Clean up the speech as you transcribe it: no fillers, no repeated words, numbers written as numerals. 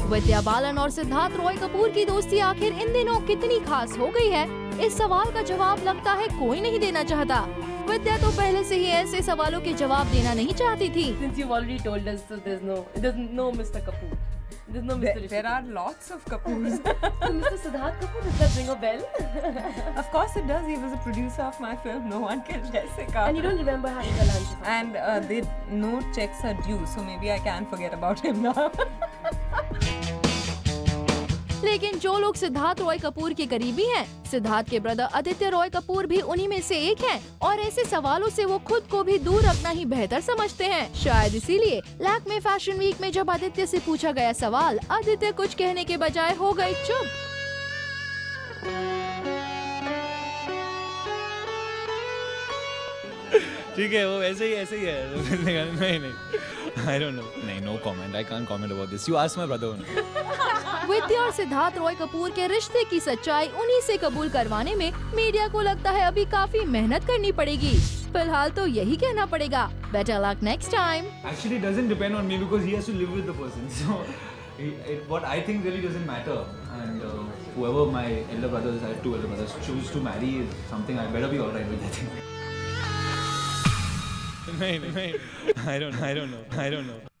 विद्या बालन और सिद्धार्थ रॉय कपूर की दोस्ती आखिर इन दिनों कितनी खास हो गई है, इस सवाल का जवाब लगता है कोई नहीं देना चाहता। विद्या तो पहले से ही ऐसे सवालों के जवाब देना नहीं चाहती थी। Since you've already told us, so there's no Mr. Kapoor. There's no Mr. There are lots of Kapoors. So Mr. Siddharth Kapoor, does that ring a bell? Of course it does. He was a producer of my film No One Kills Jessica. And you don't remember having a lunch with him? And no checks are due, so maybe I can forget about him now. लेकिन जो लोग सिद्धार्थ रॉय कपूर के करीबी हैं, सिद्धार्थ के brother Aditya Roy Kapoor भी उन्हीं में से एक हैं और ऐसे सवालों से वो खुद को भी दूर रखना ही बेहतर समझते हैं। शायद इसीलिए लैक्मे फैशन वीक में जब आदित्य से पूछा गया सवाल, आदित्य कुछ कहने के बजाय हो गए चुप। ठीक है, वो ऐसे ही है। नहीं, I don't know. नहीं, no comment. I can't comment about this. You ask my brother only. विद्या और सिद्धार्थ रॉय कपूर के रिश्ते की सच्चाई उन्हीं से कबूल करवाने में मीडिया को लगता है अभी काफी मेहनत करनी पड़ेगी। फिलहाल तो यही कहना पड़ेगा, better luck next time. Actually, it doesn't depend on me because he has to live with the person. So, what I think really doesn't matter. And whoever my elder brothers, I have two elder brothers, choose to marry is something I better be alright with. I think. नहीं, I don't know.